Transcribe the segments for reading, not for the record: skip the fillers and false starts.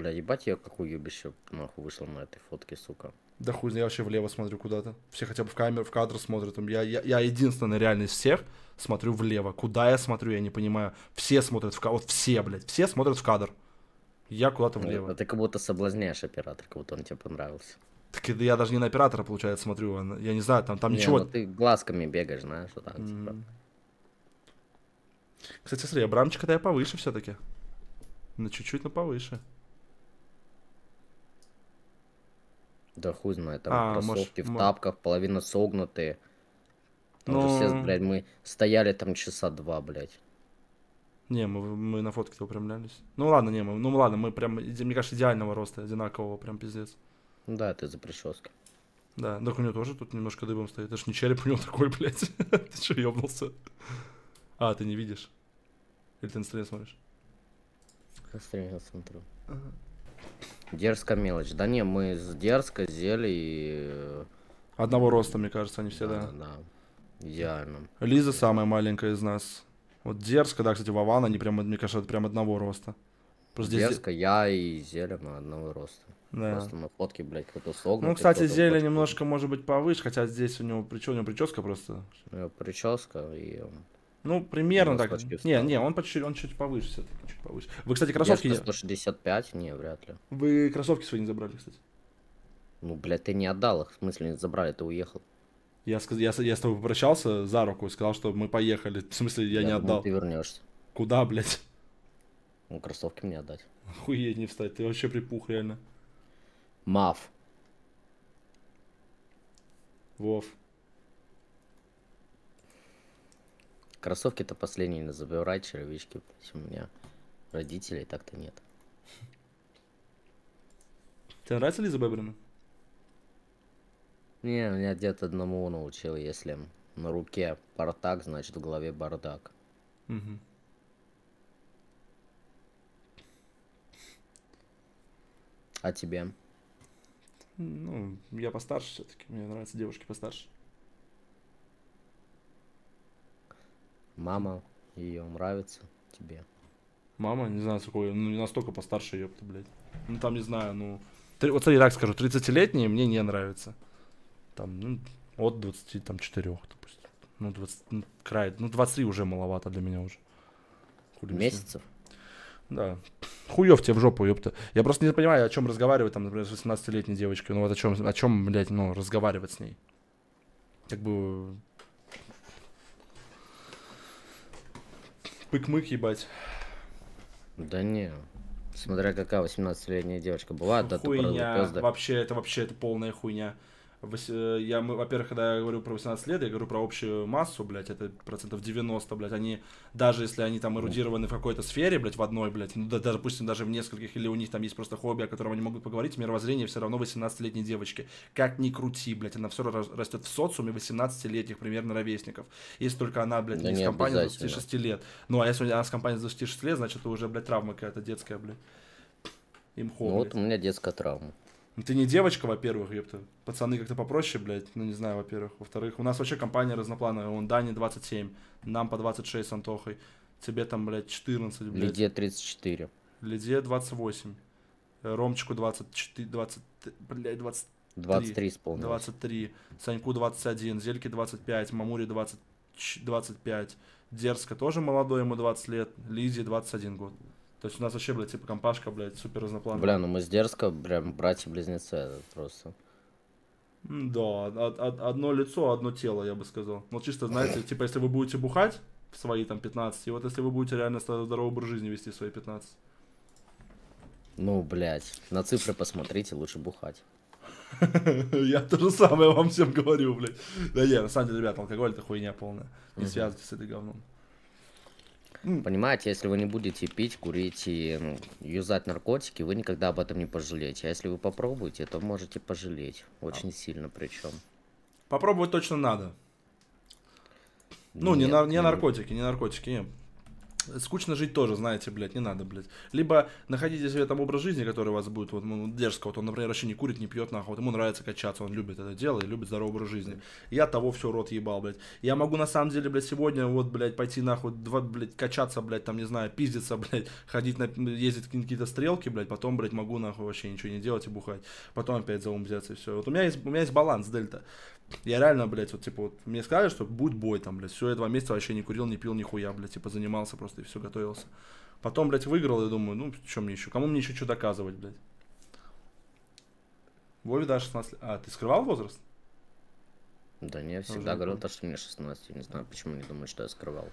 Бля, ебать я какую ебище нахуй вышла на этой фотке, сука. Да хуй, я вообще влево смотрю куда-то. Все хотя бы в камеру, в кадр смотрят. Я единственный реально из всех смотрю влево. Куда я смотрю, я не понимаю. Все смотрят в кадр. Вот все, блядь. Все смотрят в кадр. Я куда-то влево. Ты как будто соблазняешь оператор, как будто он тебе понравился. Так я даже не на оператора, получается, смотрю. Я не знаю, там Не, ничего. ну ты глазками бегаешь, знаешь, вот так, типа. Кстати, смотри, Абрамчика-то я повыше все-таки. Ну, чуть-чуть, но повыше. Да хуй знает, там кроссовки в тапках, половина согнутые. Там же все, блядь, мы стояли там часа 2, блядь. Не, мы на фотке-то упрямлялись. Ну ладно, мы прям, мне кажется, идеального роста, одинакового, прям пиздец. Да, ты за прической. Да, так у него тоже тут немножко дыбом стоит. Это ж не череп у него такой, блядь. Ты что, ёбнулся? А, ты не видишь? Или ты на стриме смотришь? На стриме смотрю. Дерзкая мелочь. Да не, мы с дерзко, зели и... Одного роста, мне кажется, они все, да. Да, идеально. Лиза самая маленькая из нас. Вот дерзко, да, кстати, Вован, они прям, мне кажется, прям одного роста. Дерзко, я и Зеля на одного роста. Да. Просто на фотке, блядь, кто-то согнутый. Ну, кстати, Зеля немножко, может быть, повыше, хотя здесь у него прическа просто. Прическа и... Ну, примерно так. Не, он чуть повыше все-таки, чуть повыше. Вы, кстати, кроссовки... Дерзко 165? Не, вряд ли. Вы кроссовки свои не забрали, кстати. Ну, блядь, ты не отдал их, в смысле не забрали, ты уехал. Я с тобой попрощался за руку и сказал, что мы поехали. В смысле, я не отдал. Ты вернешься. Куда, блядь? Ну, кроссовки мне отдать. Охуеть не встать, ты вообще припух, реально. Мав. Вов. Кроссовки-то последние не забирай, червячки. У меня родителей так-то нет. Тебе нравится Лиза Бебрина? Не, меня дед одному научил, если на руке бардак, значит в голове бардак. Угу. А тебе? Ну, я постарше все-таки. Мне нравятся девушки постарше. Мама, ее нравится тебе? Мама, не знаю, сколько, ну не настолько постарше, ёпта, блядь. Ну там, не знаю, ну... Вот смотри, так скажу, 30-летние мне не нравятся. Там, ну, от 24, допустим. Ну, 20, ну, край, ну, 23 уже маловато для меня уже. Месяцев? Да. Хуёв тебе в жопу, ёпта. Я просто не понимаю, о чем разговаривать, там, например, с 18-летней девочкой. Ну, вот о чем, блядь, ну, разговаривать с ней. Как бы... Пык-мык, ебать. Да не. Смотря какая 18-летняя девочка. Бывает, да, хуйня. Вообще, это полная хуйня. Во-первых, когда я говорю про 18 лет, я говорю про общую массу, блядь, это процентов 90, блядь, они, даже если они там эрудированы в какой-то сфере, блядь, в одной, блядь, ну, да, допустим, даже в нескольких, или у них там есть просто хобби, о котором они могут поговорить, мировоззрение все равно 18-летней девочки. Как ни крути, блядь, она все растет в социуме 18-летних примерно ровесников. Если только она, блядь, не из компании 26 лет. Ну, а если она с компанией 26 лет, значит, это уже, блядь, травма какая-то детская, блядь. Имхо, ну, вот у меня детская травма. Ты не девочка, во-первых, ёпта. Пацаны как-то попроще, блядь, ну не знаю, во-первых. Во-вторых, у нас вообще компания разноплановая. Он Дани 27, нам по 26 с Антохой. Тебе там, блядь, 14, блядь. Лиде 34. Лиде 28. Ромчику 24, 20, блядь, 23. 23 исполнилось. 23. Саньку 21, Зельке 25, Мамуре 25. Дерзко тоже молодой, ему 20 лет. Лизе 21 год. То есть у нас вообще, блядь, типа компашка, блядь, супер разноплановая. Бля, ну мы с Дерзко прям братья-близнецы, это просто. Да, одно лицо, одно тело, я бы сказал. Вот чисто, знаете, типа, если вы будете бухать в свои там 15, и вот если вы будете реально здоровый образ жизни вести в свои 15. Ну, блядь, на цифры посмотрите, лучше бухать. Я то же самое вам всем говорю, блядь. Да не, на самом деле, ребята, алкоголь это хуйня полная. Не связывайтесь с этой говном. Понимаете, если вы не будете пить, курить и юзать наркотики, вы никогда об этом не пожалеете. А если вы попробуете, то можете пожалеть. Очень сильно причем. Попробовать точно надо. Ну, не наркотики, не. скучно жить тоже, знаете, блядь, не надо, блядь. Либо находите себе там образ жизни, который у вас будет, вот, ну, дерзкого, вот он, например, вообще не курит, не пьет, нахуй, вот ему нравится качаться, он любит это дело и любит здоровый образ жизни. Я того все рот ебал, блядь. Я могу, на самом деле, блядь, сегодня, вот, блядь, пойти, нахуй, блядь, качаться, блядь, там, не знаю, пиздиться, блядь, ходить, ездить какие-то стрелки, блядь, потом, блядь, могу, нахуй, вообще ничего не делать и бухать. Потом опять за ум взяться и все. Вот у меня есть баланс, дельта. Я реально, блядь, вот, типа, вот, мне сказали, что будь бой там, блядь, все, я 2 месяца вообще не курил, не пил, нихуя, блядь, типа, занимался просто и все, готовился. Потом, блядь, выиграл и думаю, ну, что мне еще, кому мне еще что доказывать, блядь. Вове, да, 16 лет. А, ты скрывал возраст? Да не, я всегда говорил то, что мне 16, я не знаю, почему не думаю, что я скрывал.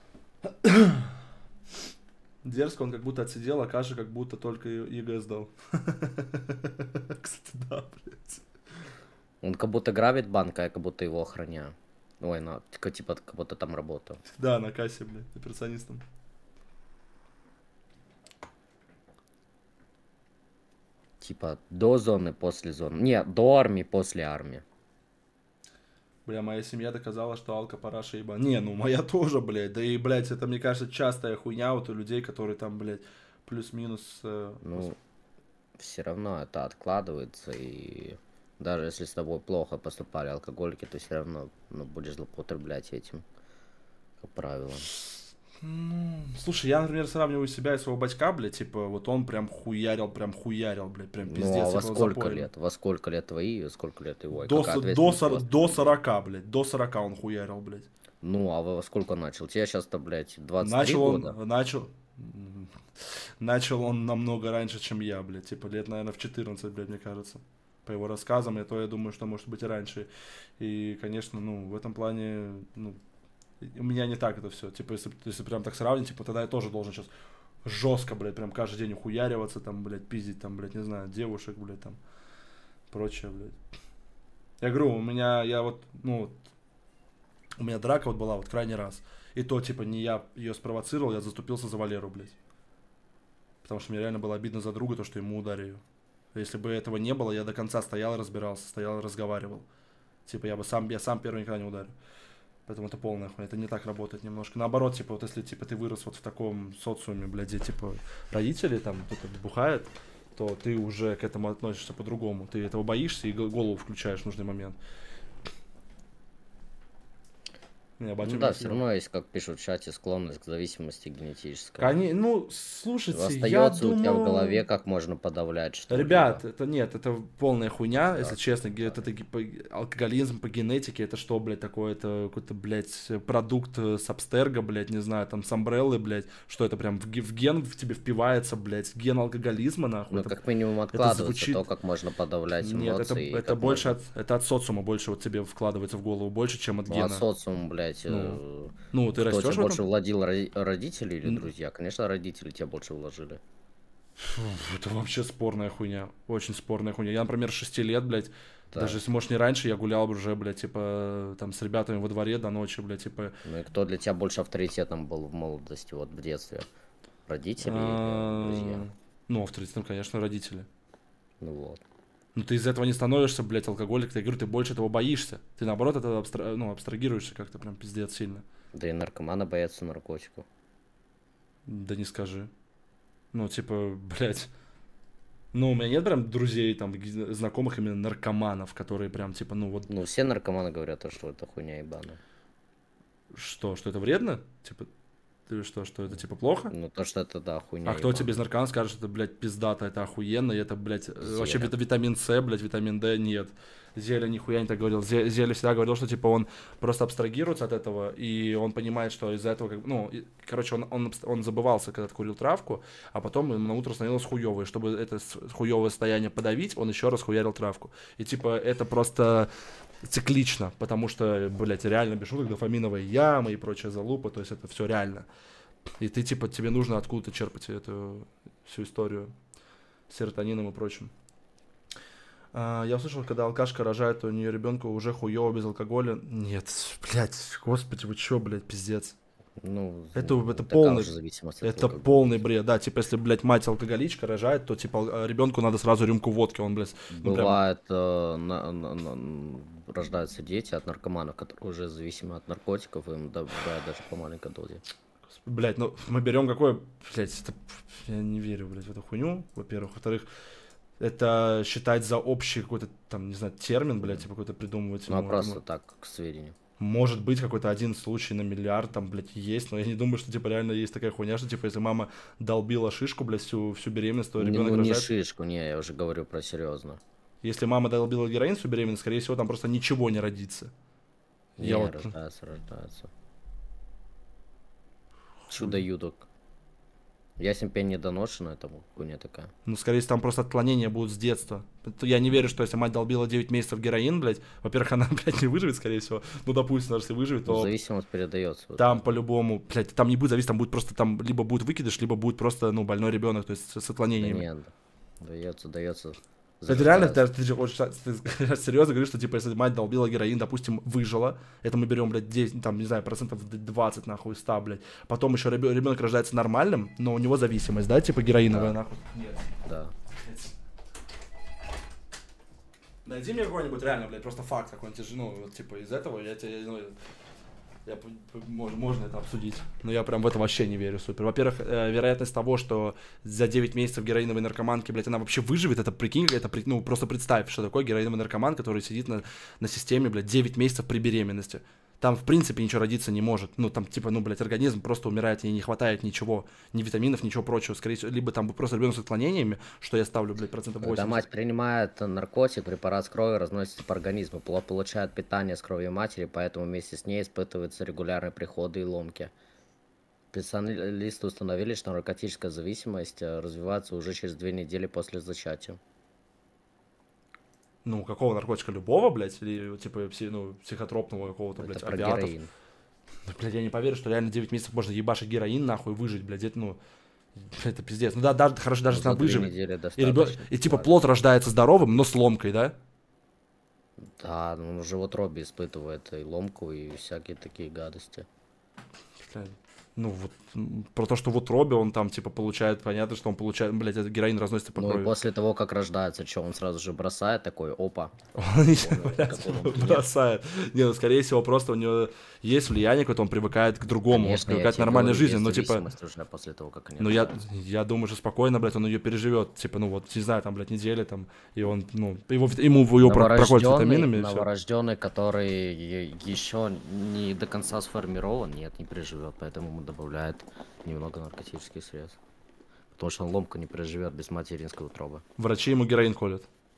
Дерзко, он как будто отсидел, а Каша как будто только ЕГЭ сдал. Кстати, да, блядь. Он как будто грабит банк, а я как будто его охраняю. Ой, ну, типа, как будто там работаю. Да, на кассе, блядь, операционистом. Типа, до зоны, после зоны. Не, до армии, после армии. Бля, моя семья доказала, что алка параша еба. Не, ну моя тоже, блядь. Да и, блядь, это, мне кажется, частая хуйня вот у людей, которые там, блядь, плюс-минус... Ну, все равно это откладывается, и даже если с тобой плохо поступали алкоголики, ты все равно, ну, будешь злоупотреблять этим, как правило. Ну, слушай, я, например, сравниваю себя и своего батька, блядь, типа, вот он прям хуярил, блядь, прям пиздец. Ну, а во сколько лет? Во сколько лет твои, и сколько лет его? До 40, блядь, до 40 он хуярил, блядь. Ну, а во сколько начал? Тебе сейчас-то, блядь, 23 года? Начал он намного раньше, чем я, блядь, типа, лет, наверное, в 14, блядь, мне кажется. По его рассказам, я думаю, что может быть и раньше. И, конечно, ну, в этом плане, ну, у меня не так это все. Типа, если прям так сравнить, типа, тогда я тоже должен сейчас жестко, блядь, прям каждый день ухуяриваться, там, блядь, пиздить, там, блядь, не знаю, девушек, блядь, там, прочее, блядь. Я говорю, у меня драка вот была вот крайний раз. И то, типа, не я ее спровоцировал, я заступился за Валеру, блядь. Потому что мне реально было обидно за друга, то, что ему ударили. Если бы этого не было, я до конца стоял и разбирался, стоял и разговаривал. Типа, я сам первый никогда не ударил. Поэтому это полная хуйня, это не так работает немножко. Наоборот, типа, вот если, типа, ты вырос вот в таком социуме, блядь, где, типа, родители там кто-то бухает, то ты уже к этому относишься по-другому. Ты этого боишься и голову включаешь в нужный момент. Ну да, все равно есть, как пишут в чате, склонность к зависимости генетической. Ну, слушайте, остается у тебя в голове, как можно подавлять что-то. Ребят, это полная хуйня, да, если честно. Это алкоголизм по генетике, это что, блядь, такое? Это какой-то, блядь, продукт с Абстерго, блядь, не знаю, там, с Амбреллы, блядь. Что это прям в ген в тебе впивается, блядь, ген алкоголизма, нахуй. Ну, как минимум откладывается то, как можно подавлять эмоции. Нет, это больше это от социума больше вот тебе вкладывается в голову, больше, чем от гена. От социума, блядь. Ну, ты растешь. Кто тебе больше владел, родители или друзья? Конечно, родители тебя больше вложили. Это вообще спорная хуйня. Очень спорная хуйня. Я, например, 6 лет, блядь, да. Даже если, может, не раньше, я гулял уже, блядь, типа, там, с ребятами во дворе до ночи, блядь, типа... Ну и кто для тебя больше авторитетом был в молодости, вот в детстве? Родители или друзья? Ну, авторитетом, конечно, родители. Ну вот. Ну ты из этого не становишься, блядь, алкоголик. Я говорю, ты больше этого боишься. Ты, наоборот, это абстрагируешься как-то прям пиздец сильно. Да и наркоманы боятся наркотиков. Да не скажи. Ну, типа, блядь. Ну, у меня нет прям друзей, там, знакомых именно наркоманов, которые прям, типа, ну вот... Ну, все наркоманы говорят, что это хуйня ебаная. Что это вредно? Типа... Ты что это типа плохо? Ну то, что это, да, хуйня. А кто тебе из наркоманов скажет, что это, блядь, пиздато, это охуенно, и это, блядь, вообще витамин С, блядь, витамин Д, нет. Зеля нихуя не так говорил. Зеля всегда говорил, что, типа, он просто абстрагируется от этого, и он понимает, что из-за этого, короче, он забывался, когда курил травку, а потом ему на утро становилось хуёво, и чтобы это хуёвое состояние подавить, он еще раз хуярил травку. И, типа, это просто... циклично, потому что, блядь, реально без шуток, дофаминовая яма и прочая залупа, то есть это все реально. И ты, типа, тебе нужно откуда-то черпать эту всю историю с серотонином и прочим. Я услышал, когда алкашка рожает, то у нее ребенку уже хуёво без алкоголя. Нет, блядь, господи, вы чё, блядь, пиздец. Ну, это полный бред, да, типа, если, блядь, мать алкоголичка рожает, то, типа, ребенку надо сразу рюмку водки, он, блядь... Бывает, рождаются дети от наркоманов, которые уже зависимы от наркотиков, им добавляют даже по маленькой дозе. Блядь, ну мы берем какое, блядь, это, я не верю, блядь, в эту хуйню, во-первых. Во-вторых, это считать за общий какой-то, там, не знаю, термин, блядь, типа какой-то придумывать Ну, а ему. просто так, к сведению. Может быть, какой-то один случай на миллиард, там, блядь, есть, но я не думаю, что, типа, реально есть такая хуйня, что, типа, если мама долбила шишку, блядь, всю беременность, то ребенок Ну, не рождается. шишку, не, я уже говорю про серьезно. Если мама долбила героин всю беременность, скорее всего, там просто ничего не родится. Я Не, вот... рождается. Чудо-юдок. Ясен пень недоношена, это хуйня такая. Ну, скорее всего, там просто отклонения будут с детства. Я не верю, что если мать долбила 9 месяцев героин, блядь, во-первых, она, блядь, не выживет, скорее всего. Ну, допустим, даже если выживет, Ну, то зависимость передается. там по-любому, блядь, там не будет зависеть, там будет просто, там либо будет выкидыш, либо будет просто, ну, больной ребенок, то есть с Да отклонениями. нет, дается. Это реально, зарождается. ты же хочешь, ты серьезно говоришь, что, типа, если мать долбила героин, допустим, выжила, это мы берем, блядь, 10, там, не знаю, процентов 20, нахуй, 100, блядь. Потом еще ребенок рождается нормальным, но у него зависимость, да, типа, героиновая, Да. нахуй? Нет. Да. Найди мне какой-нибудь реально, блядь, просто факт какой-нибудь, ну, вот, типа, из этого я тебе, ну, можно это обсудить. Но я прям в это вообще не верю, супер. Во-первых, вероятность того, что за 9 месяцев героиновой наркоманки, блядь, она вообще выживет, это прикинь, это, ну, просто представь, что такое героиновый наркоман, который сидит на системе, блядь, 9 месяцев при беременности. Там, в принципе, ничего родиться не может. Ну, там, типа, ну, блядь, организм просто умирает, ей не хватает ничего, ни витаминов, ничего прочего. Скорее всего, либо там просто ребенок с отклонениями, что я ставлю, блядь, процентов 80. Когда мать принимает наркотик, препарат с кровью разносится по организму, получает питание с кровью матери, поэтому вместе с ней испытываются регулярные приходы и ломки. Специалисты установили, что наркотическая зависимость развивается уже через 2 недели после зачатия. Ну, какого наркотика? Любого, блядь? Или, типа, психотропного какого-то, блядь, Это про опиатов? героин. Да, блядь, я не поверю, что реально 9 месяцев можно ебашить героин, нахуй, выжить, блядь, это, ну, это пиздец. Ну да, даже, хорошо, даже если За она 2 выживет. недели И, достаточно. типа, Ладно. плод рождается здоровым, но с ломкой, да? Да, он уже в утробе испытывает и ломку, и всякие такие гадости. Блядь. Ну, вот, про то, что в утробе он там, типа, получает, понятно, что он получает, блядь, этот героин разносится по Ну и крови. после того, как рождается, что он сразу же бросает такой, опа. Он, блядь, какой ломки нет. бросает. Не, ну, скорее всего, просто у него есть влияние какое-то, он привыкает к другому, он Конечно, я привыкает к тебе нормальной говорю, жизни, есть но, типа... зависимость уже после того, как они Ну, рождаются. я думаю, что спокойно, блядь, он ее переживет. Типа, ну вот, не знаю, там, блядь, недели там, и он, ну, ему его проходит с витаминами, и все. Новорожденный, который еще не до конца сформирован, нет, не переживет, поэтому ему добавляют немного наркотических средств. Потому что он ломку не переживет без материнской утробы. Врачи ему героин колят.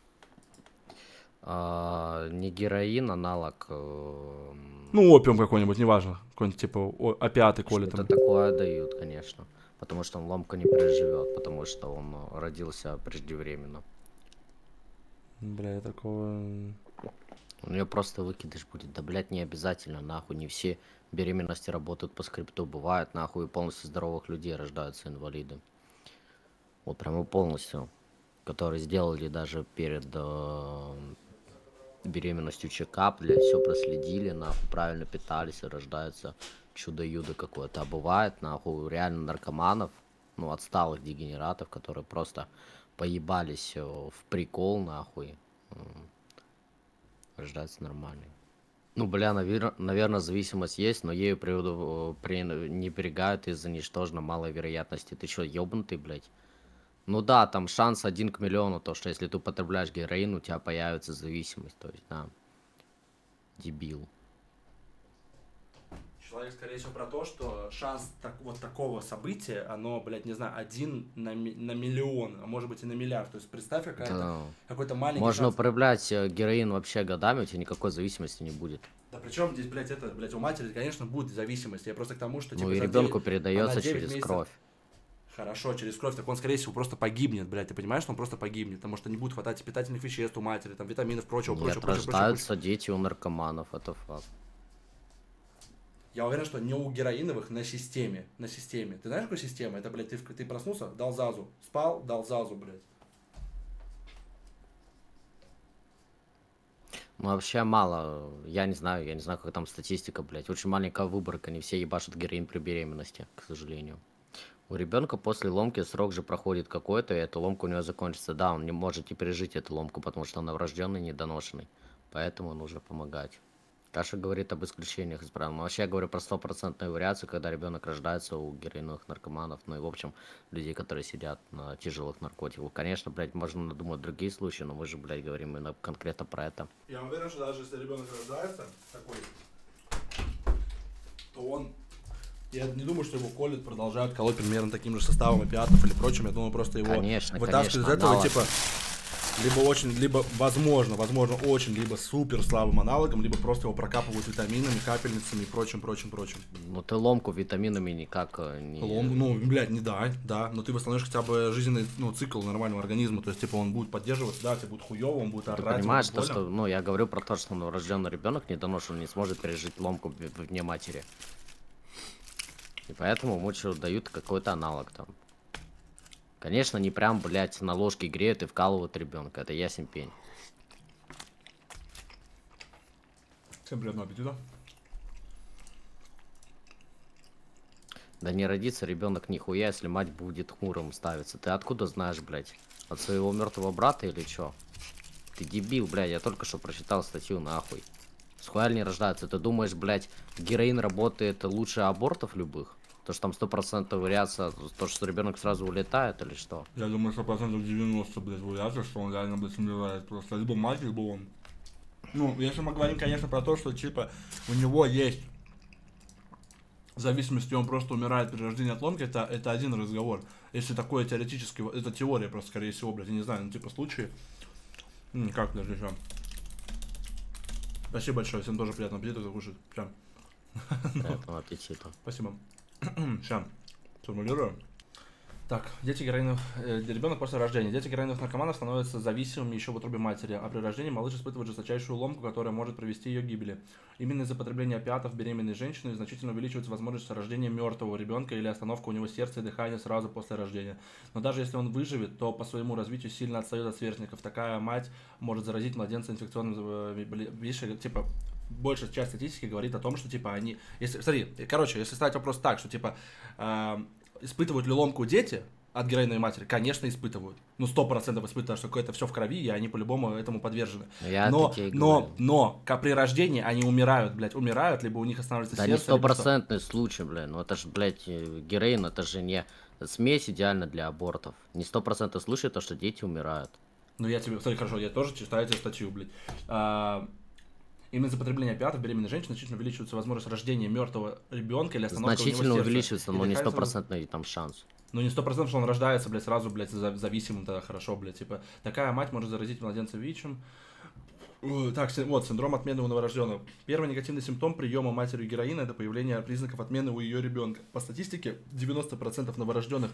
Не героин, аналог. Ну, опиум какой-нибудь, неважно. Какой-нибудь, типа, опиаты колят Что-то там. такое дают, конечно. Потому что он ломку не переживет, потому что он родился преждевременно. Бля, такого... У нее просто выкидыш будет. Да, блядь, не обязательно, нахуй. Не все беременности работают по скрипту. Бывает, нахуй, и полностью здоровых людей рождаются инвалиды. Вот прямо полностью. Которые сделали даже перед беременностью чекап, блядь, все проследили, нахуй, правильно питались, и рождаются чудо-юдо какое-то. А бывает, нахуй, реально наркоманов, ну, отсталых дегенератов, которые просто поебались в прикол, нахуй, рождаются нормальные. Ну, бля, наверное, зависимость есть, но ею не пренебрегают из-за ничтожно малой вероятности. Ты чё, ёбнутый, блядь? Ну да, там шанс 1 к миллиону, то, что если ты употребляешь героин, у тебя появится зависимость. То есть, да, дебил. Человек, скорее всего, про то, что шанс вот такого события, оно, блядь, не знаю, 1 на миллион, а может быть и на миллиард. То есть представь, какой-то маленький Можно шанс. употреблять героин вообще годами, у тебя никакой зависимости не будет. Да причем здесь, блядь, это, блядь, у матери, конечно, будет зависимость. Я просто к тому, что, типа, Ну и за ребенку 9 передается она 9 через месяцев- кровь. Хорошо, через кровь, так он, скорее всего, просто погибнет, блядь, ты понимаешь, что он просто погибнет, потому что не будет хватать питательных веществ у матери, там, витаминов, прочего. Нет, рождаются дети у наркоманов, это факт. Я уверен, что не у героиновых на системе. Ты знаешь, какая система? Это, блядь, ты проснулся, дал ЗАЗу, спал, дал ЗАЗу, блядь. Ну вообще мало, я не знаю, какая там статистика, блядь. Очень маленькая выборка, не все ебашат героин при беременности, к сожалению. У ребенка после ломки срок же проходит какой-то, и эта ломка у него закончится. Да, он не может и пережить эту ломку, потому что он новорожденный, недоношенный. Поэтому нужно помогать. Каша говорит об исключениях из правил. Но вообще я говорю про стопроцентную вариацию, когда ребенок рождается у героиновых наркоманов, ну и в общем людей, которые сидят на тяжелых наркотиках. Конечно, блядь, можно надумать другие случаи, но мы же, блядь, говорим именно конкретно про это. Я уверен, что даже если ребенок рождается такой, то он... Я не думаю, что его колют, продолжают колоть примерно таким же составом опиатов или прочим. Я думаю, просто его вытаскивают из этого, аналог. типа, либо очень, либо возможно, очень, либо супер слабым аналогом, либо просто его прокапывают витаминами, капельницами и прочим. Ну ты ломку витаминами никак не... Ну, блядь, не да, но ты восстановишь хотя бы жизненный, ну, цикл нормального организма, то есть, типа, он будет поддерживаться, да, тебе будет хуёво, он будет орать. Ты понимаешь, то, что, ну, я говорю про то, что новорожденный ребенок недоношен, не сможет пережить ломку вне матери. И поэтому мучу дают какой-то аналог там. Конечно, не прям, блядь, на ложке греют и вкалывают ребенка. Это ясен пень. Всем приятного аппетита. Да не родится ребенок нихуя, если мать будет хмурым ставиться. Ты откуда знаешь, блядь? От своего мертвого брата или чё? Ты дебил, блядь, я только что прочитал статью, нахуй. Схуяль не рождается. Ты думаешь, блядь, героин работает лучше абортов любых? То, что там 100% вариация, то, что ребенок сразу улетает или что? Я думаю, 90%, блядь, вариация, что он реально, блядь, умирает. Просто либо мать, либо он. Ну, если мы говорим, конечно, про то, что, типа, у него есть в зависимости, он просто умирает при рождении от ломки, это один разговор. Если такое теоретически, это теория просто, скорее всего, блядь, я не знаю, ну, типа, случаи. Как даже еще. Спасибо большое, всем тоже приятного аппетита, кто кушает. Прям. Приятного аппетита. Спасибо. Сейчас сформулирую. Так, ребенок после рождения. Дети героиновых наркоманов становятся зависимыми еще в утробе матери, а при рождении малыш испытывает жесточайшую ломку, которая может привести ее к гибели. Именно из-за потребления опиатов беременной женщины значительно увеличивается возможность рождения мертвого ребенка или остановка у него сердца и дыхания сразу после рождения. Но даже если он выживет, то по своему развитию сильно отстает от сверстников. Такая мать может заразить младенца инфекционным видишь, типа, большая часть статистики говорит о том, что, типа, они... если ставить вопрос так, что, типа, испытывают ли ломку дети от героиновой матери? Конечно, испытывают. Ну, 100% испытывают, что это все в крови, и они по-любому этому подвержены. Но при рождении они умирают, либо у них останавливается сердце. Да, не стопроцентный случай, блядь. Ну, это же, блядь, героин, это же не смесь идеально для абортов. Не 100% случай то, что дети умирают. Ну, я тебе... Смотри, хорошо, я тоже читаю эту статью, блядь. Именно из-за потребления опиатов беременной женщины значительно увеличивается возможность рождения мертвого ребенка или остановки у него сердца. Значительно увеличивается, но не стопроцентный там шанс. Ну не 100%, что он рождается, блядь, сразу, блядь, зависимым, тогда хорошо, блядь, типа, такая мать может заразить младенца ВИЧем. Так, вот, синдром отмены у новорожденного. Первый негативный симптом приема матерью героина — это появление признаков отмены у ее ребенка. По статистике, 90% новорожденных,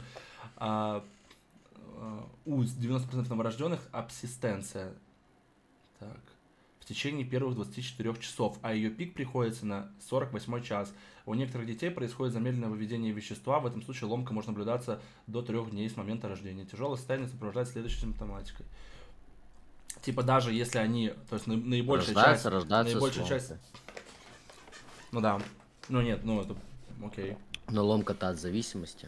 у 90% новорожденных абсистенция. Так. В течение первых 24 часов, а ее пик приходится на 48 час. У некоторых детей происходит замедленное выведение вещества, в этом случае ломка может наблюдаться до 3 дней с момента рождения. Тяжелое состояние сопровождается следующей симптоматикой. Типа даже если они, то есть наибольшая часть... Ну да, ну нет, ну это окей. Но ломка-то от зависимости.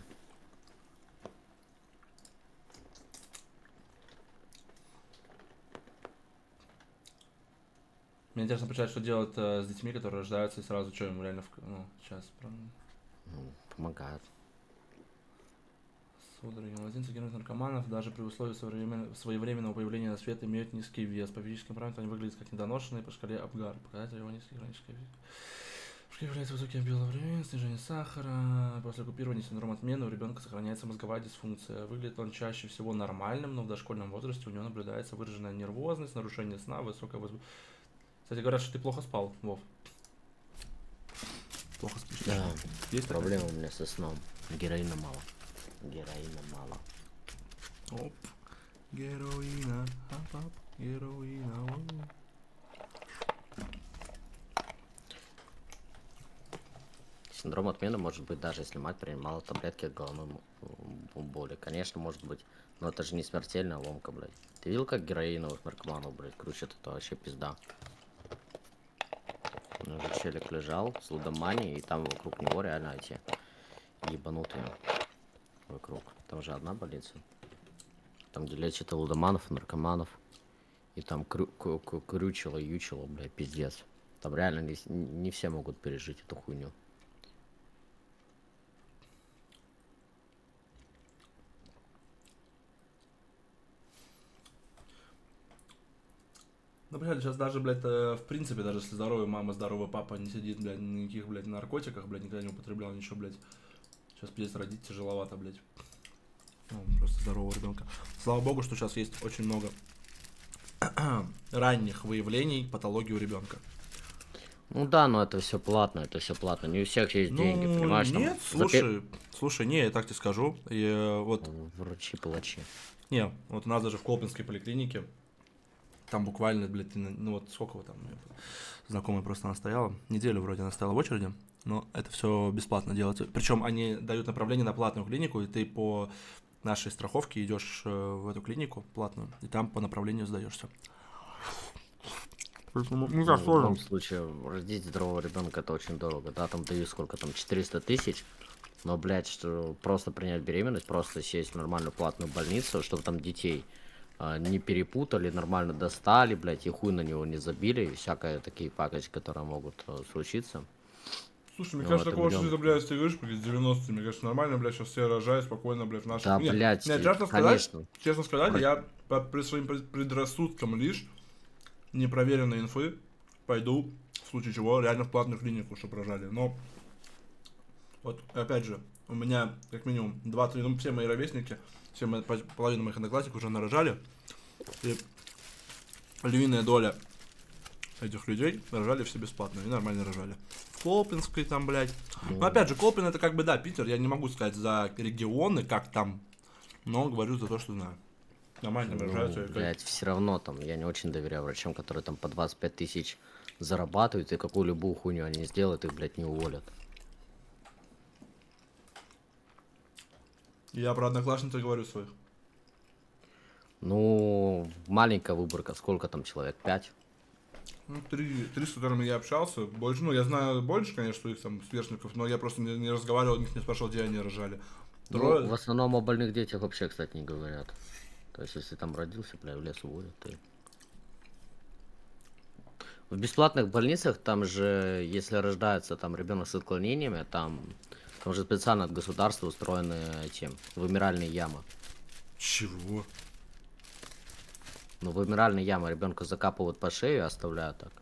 Мне интересно почитать, что делают с детьми, которые рождаются, и сразу, что им реально... Ну, сейчас... Помогают. Судороги. Младенцы героиновых наркоманов даже при условии своевременного появления на свет имеют низкий вес. По физическим параметрам они выглядят как недоношенные по шкале Апгар. Показатель его низкий хронический вес. Является высокий объем времени, снижение сахара. После оккупирования синдрома отмены у ребенка сохраняется мозговая дисфункция. Выглядит он чаще всего нормальным, но в дошкольном возрасте у него наблюдается выраженная нервозность, нарушение сна, высокая возбужденность. Кстати, говорят, что ты плохо спал, Вов. Плохо спишь? Да, есть проблема у меня со сном. Героина мало. Героина мало. Оп. Героина. Ап-ап. Героина. Синдром отмены может быть даже если мать принимала таблетки от головной боли. Конечно, может быть. Но это же не смертельная ломка, блядь. Ты видел, как героиновых наркоманов, блядь, крутят? Это вообще пизда. Уже челик лежал с лудоманией, и там вокруг него реально эти ебанутые вокруг. Там же одна больница. Там, где лечат и лудоманов, и наркоманов. И там крючило, ючило, блядь, пиздец. Там реально не все могут пережить эту хуйню. Ну, блядь, сейчас даже, блядь, в принципе, даже если здоровая мама, здоровый папа не сидит, блядь, никаких, блядь, наркотиках, блядь, никогда не употреблял ничего, блядь. Сейчас пиздец родить тяжеловато, блядь. Ну, просто здорового ребенка. Слава богу, что сейчас есть очень много ранних выявлений патологии у ребенка. Ну да, но это все платно, это все платно. Не у всех есть деньги, Ну, понимаешь? нет, слушай, не, я так тебе скажу. Вот, Врачи-палачи. не, вот у нас даже в Колпинской поликлинике, там буквально, блядь, ну вот сколько вот там, знакомая просто она стояла, неделю вроде она стояла в очереди, но это все бесплатно делается. Причем они дают направление на платную клинику, и ты по нашей страховке идешь в эту клинику платную, и там по направлению сдаешься. Ну, в любом случае, родить здорового ребенка это очень дорого. Да, там дают сколько там, 400 тысяч. Но, блядь, что просто принять беременность, просто сесть в нормальную платную больницу, чтобы там детей не перепутали, нормально достали, блядь, и хуй на него не забили, и всякие такие пакости, которые могут случиться. Слушай, мне кажется, такого жизни, блядь, ты говоришь, блядь, 90-е, мне кажется, нормально, блядь, сейчас все рожают спокойно, блядь, в наших... Да, блядь, нет, честно сказать, я при своим предрассудкам лишь непроверенной инфы пойду, в случае чего, реально в платную клинику, чтобы рожали. Но, вот, опять же, у меня, как минимум, 2-3, ну, все мои ровесники, половина моих одноклассников уже нарожали, и львиная доля этих людей рожали все бесплатно, и нормально рожали. В Колпинской там, блядь. Но опять же, Колпин это как бы, да, Питер, я не могу сказать за регионы, как там, но говорю за то, что знаю. Нормально рожаются. Блядь, все равно там, я не очень доверяю врачам, которые там по 25 тысяч зарабатывают, и какую любую хуйню они сделают, их, блядь, не уволят. Я про одноклассников говорю своих. Ну, маленькая выборка, сколько там человек? 5? Ну, три, с которыми я общался. Больше, ну, я знаю больше, конечно, их там сверстников, но я просто не разговаривал, них не спрашивал, где они рожали. Трое. Ну, в основном о больных детях вообще, кстати, не говорят. То есть, если там родился, бля, в лес уводят, то... В бесплатных больницах, там же, если рождается там ребенок с отклонениями, там же специально от государства устроены эти вымиральные ямы. Чего? Ну, вымиральные ямы ребенка закапывают по шею и оставляют так.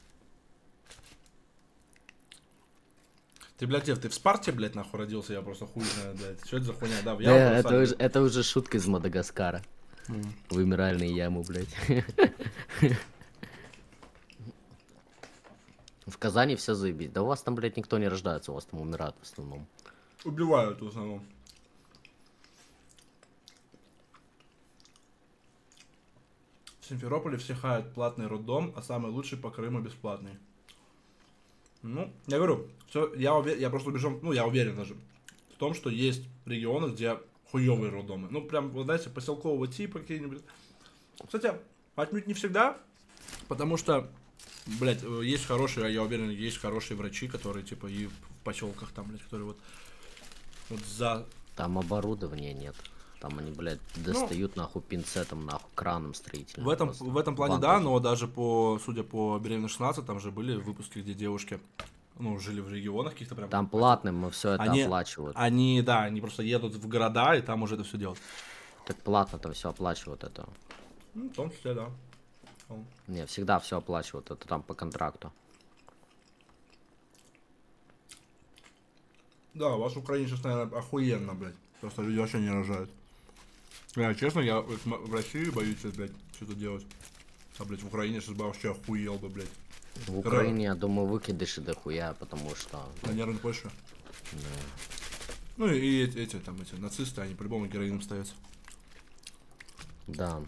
Ты, блядь, ты в Спарте, блядь, нахуй родился, я просто хуй знаю, блядь. Что это за хуйня? Да, в яму это уже шутка из Мадагаскара. Вымиральные ямы, блядь. В Казани все заебись. Да у вас там, блядь, никто не рождается, у вас там умирают в основном. Убивают в основном. В Симферополе все хают платный роддом, а самый лучший по Крыму бесплатный. Ну, я говорю, все, я просто убежден, ну, я уверен даже в том, что есть регионы, где хуёвые роддомы. Ну, прям, вот знаете, поселкового типа какие-нибудь. Кстати, отнюдь не всегда, потому что, блядь, есть хорошие, я уверен, есть хорошие врачи, которые, типа, и в поселках там, блядь, которые вот за... Там оборудования нет. Там они, блядь, достают нахуй пинцетом, нахуй, краном строительным. В этом плане да, но даже судя по беременна 16, там же были выпуски, где девушки, ну, жили в регионах каких-то прям. Там платным мы все это оплачивают. Они просто едут в города и там уже это все делают. Так платно там все оплачивают это. Ну, в том числе, да. Не, всегда все оплачивают, это там по контракту. Да, у вас в Украине сейчас, наверное, охуенно, блядь. Просто люди вообще не рожают. Я, честно, я в России боюсь сейчас, блядь, что-то делать. А, блядь, в Украине сейчас бы вообще охуел бы, блядь. В Украине, я думаю, выкидыши дохуя, потому что... Наверное, больше. Да. Ну и эти нацисты, они по-любому героином ставятся. Да.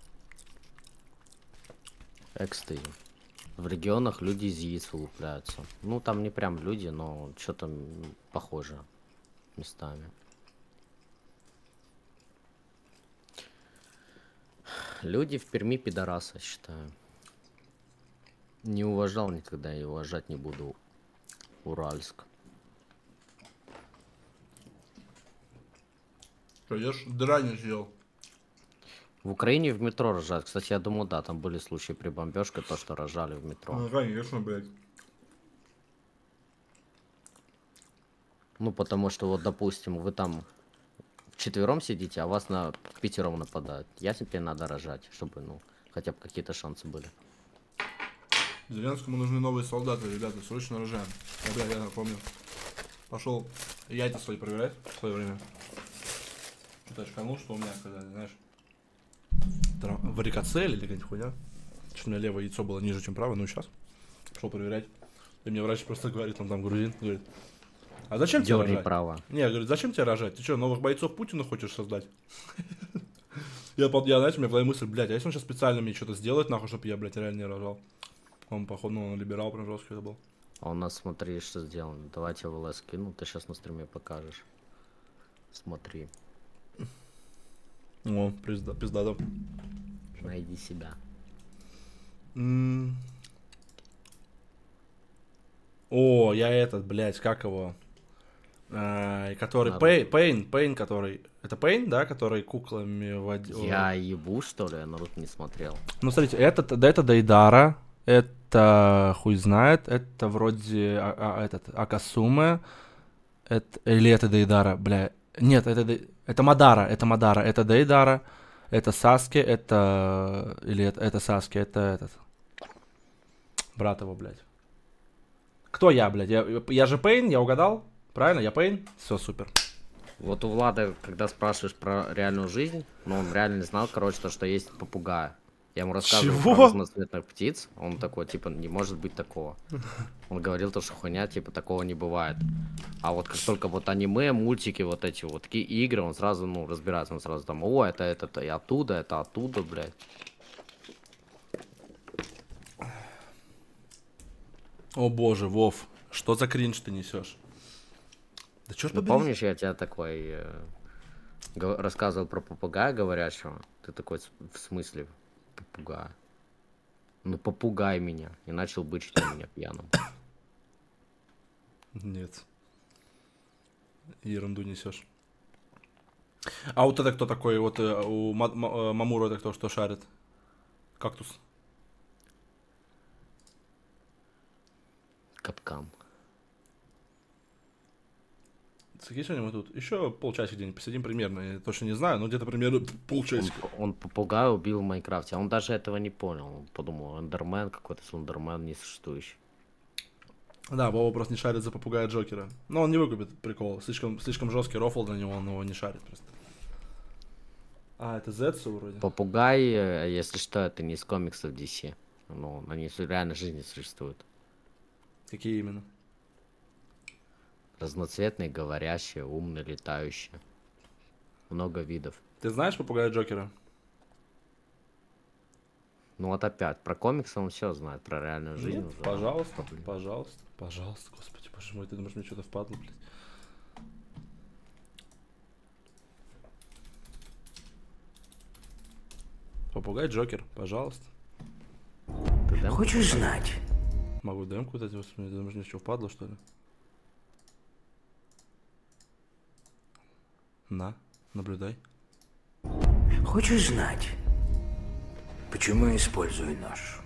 Экстази. В регионах люди из яиц вылупляются. Ну, там не прям люди, но что-то похоже местами. Люди в Перми пидорасы, считаю. Не уважал никогда и уважать не буду Уральск. Что, ешь? Дыра не съел. В Украине в метро рожают. Кстати, я думаю, да, там были случаи при бомбежке, то, что рожали в метро. Ну, конечно, блядь. Ну, потому что, вот, допустим, вы там вчетвером сидите, а вас на пятером нападают. Ясно, тебе надо рожать, чтобы, ну, хотя бы какие-то шансы были. Зеленскому нужны новые солдаты, ребята, срочно рожаем. Я помню. Пошел яйца свои проверять в свое время. Что-то очканул, что у меня, когда, знаешь, варикоцель или какая-нибудь хуйня. Что у меня левое яйцо было ниже, чем правое, ну сейчас. Пошел проверять. И мне врач просто говорит, он там грузин, говорит, а зачем тебе рожать? Право. Не, говорит, зачем тебе рожать? Ты что, новых бойцов Путина хочешь создать? Я, знаете, у меня была мысль, блядь, а если он сейчас специально мне что-то сделает, нахуй, чтобы я, блядь, реально не рожал? Он, походу, ну, либерал прям жесткий это был. А у нас, смотри, что сделано. Давайте в ЛС кину, ты сейчас на стриме покажешь. Смотри. О, пиздато. Найди себя. О, я этот, блядь, как его? Который Пейн, который... Это Пейн, да, который куклами водил? Я ебу, что ли? Я Наруто не смотрел. Ну, смотрите, это Дейдара, это хуй знает, это вроде этот Акасуме, или это Дейдара, бля. Нет, это Мадара, это Дейдара, это Саски, это... Или это Саски, это этот... Брат его, блядь. Кто я, блядь? Я же Пейн, я угадал? Правильно, я Пейн? Все, супер. Вот у Влада, когда спрашиваешь про реальную жизнь, ну, он реально не знал, короче, то, что есть попугая. Я ему рассказывал про разноцветных птиц, он такой, типа, не может быть такого. Он говорил то, что хуйня, типа, такого не бывает. А вот как только вот аниме, мультики, вот эти вот такие игры, он сразу, ну, разбирается, он сразу там, о, это и оттуда, это оттуда, блядь. О боже, Вов, что за кринж ты несешь? Да чё ж Ну, помнишь, я тебе такой рассказывал про попугая говорящего? Ты такой, в смысле попугая? Ну, попугай меня. И начал бычить на меня пьяным. Нет. Ерунду несешь. А вот это кто такой? Вот у Мамуру это кто, что шарит? Кактус. Капкан. Сегодня мы тут еще полчасика где-нибудь посидим примерно. Я точно не знаю, но где-то примерно полчасика. Он попугая убил в Майнкрафте, а он даже этого не понял. Он подумал, эндермен какой-то, слендермен несуществующий. Да, Вова просто не шарит за попугая Джокера. Но он не выкупит прикол. Слишком жесткий рофл для него, он его не шарит просто. А, это Зетсу вроде. Попугай, если что, это не из комиксов DC. Ну, они в реальной жизни существуют. Какие именно? Разноцветные, говорящие, умные, летающие. Много видов. Ты знаешь попугая Джокера? Ну вот опять, про комиксы он все знает, про реальную жизнь. Нет, уже. пожалуйста, пожалуйста, господи, боже мой, ты думаешь, мне что-то впадло, блядь? Попугай Джокер, пожалуйста. Ты Хочешь знать? Могу демку дать, господи, ты думаешь, мне что, впадло, что ли? На, наблюдай. Хочешь знать, почему я использую нож?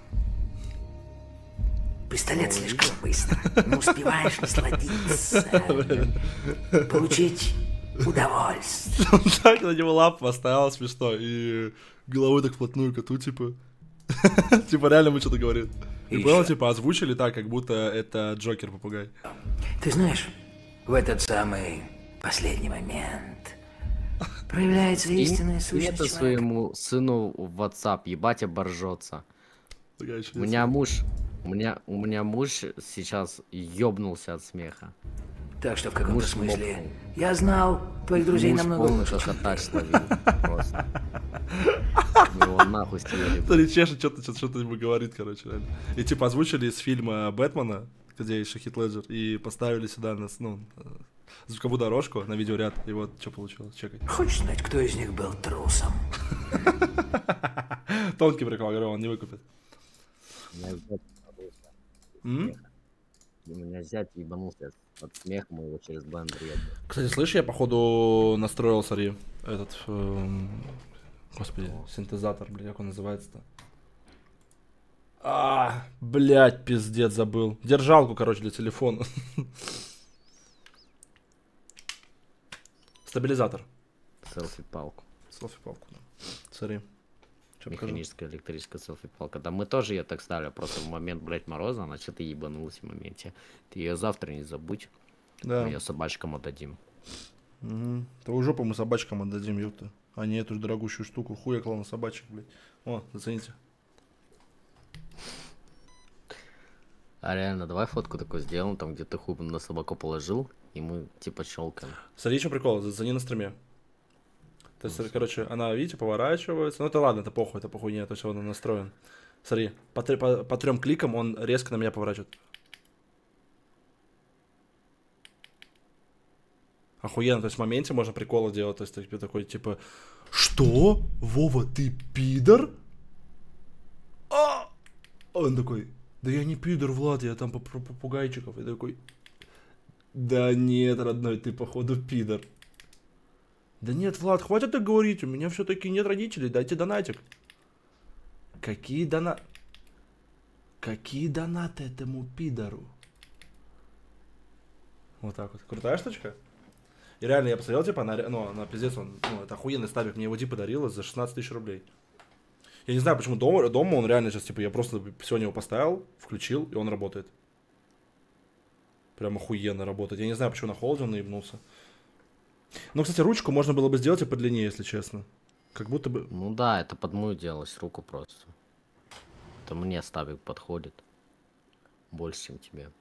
Пистолет слишком быстро. Не успеваешь насладиться. Получить удовольствие. Он так на него лапу поставил, смешно, и головой так вплотную коту, типа. Типа реально мы что-то говорим. И понял, типа озвучили так, как будто это Джокер-попугай. Ты знаешь, в этот самый последний момент проявляется истинная сущность это человека. своему сыну в WhatsApp, ебать оборжется. У меня муж сейчас ёбнулся от смеха. Так что в каком-то Муж смысле лопнул. я знал твоих друзей Муж намного полный лучше, чем хохотач ты. словил. Просто. Его нахуй стреляли. Смотри, чешет, что-то ему говорит, короче, реально. И типа озвучили из фильма Бэтмена, где еще Хит Леджер, и поставили сюда нас, ну, звуковую дорожку на видеоряд, и вот что получилось, чекай. Хочешь знать, кто из них был трусом? Тонкий прикол, говорю, он не выкупит. У меня зять ебанулся от смеха моего через блендер. Кстати, слышишь, я походу настроил, смотри, этот Господи, синтезатор, блядь, как он называется-то? Блядь, пиздец, забыл. Держалку, короче, для телефона. Стабилизатор. Селфи-палку. Селфи-палку, да. Смотри. Чё покажу? Механическая электрическая селфи-палка. Да мы тоже ее так ставили, просто в момент, блядь, мороза, она что-то ебанулась в моменте. Ты ее завтра не забудь. Да. Мы ее собачкам отдадим. Угу. Твою жопу мы собачкам отдадим, ёпта. А не эту ж дорогущую штуку. Хуя клана собачек, блядь. О, зацените. А реально, давай фотку такую сделаем, там где ты хуй на собаку положил, и мы типа щелкаем. Смотри, что прикол, зацени на стриме. То есть, короче, она, видите, поворачивается. Ну это ладно, это похуй, нет, то есть он настроен. Смотри, по 3 кликам он резко на меня поворачивает. Охуенно, то есть в моменте можно приколы делать, то есть ты такой, типа, что? Вова, ты пидор? Он такой, да я не пидор, Влад, я там про попугайчиков. И такой, да нет, родной, ты походу пидор. Да нет, Влад, хватит так говорить, у меня все-таки нет родителей, дайте донатик. Какие донаты этому пидору? Вот так вот. Крутая штучка? И реально, я посмотрел, типа, она пиздец, это охуенный стабик, мне его Ди подарила за 16 тысяч рублей. Я не знаю, почему дома он реально сейчас, типа, я просто сегодня его поставил, включил, и он работает. Прям охуенно работает. Я не знаю, почему на холоде он наебнулся. Ну, кстати, ручку можно было бы сделать и подлиннее, если честно. Как будто бы... Ну да, это под мою делалось руку просто. Это мне стабик подходит. Больше, чем тебе.